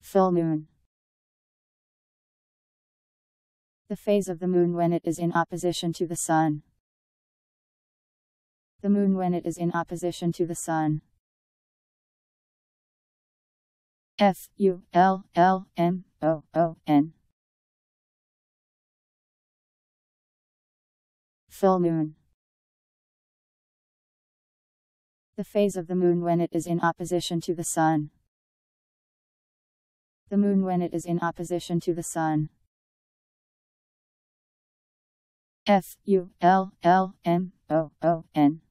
Full moon. The phase of the moon when it is in opposition to the sun. The moon when it is in opposition to the sun. Fullmoon. Full moon. The phase of the moon when it is in opposition to the sun. The moon when it is in opposition to the sun. Fullmoon.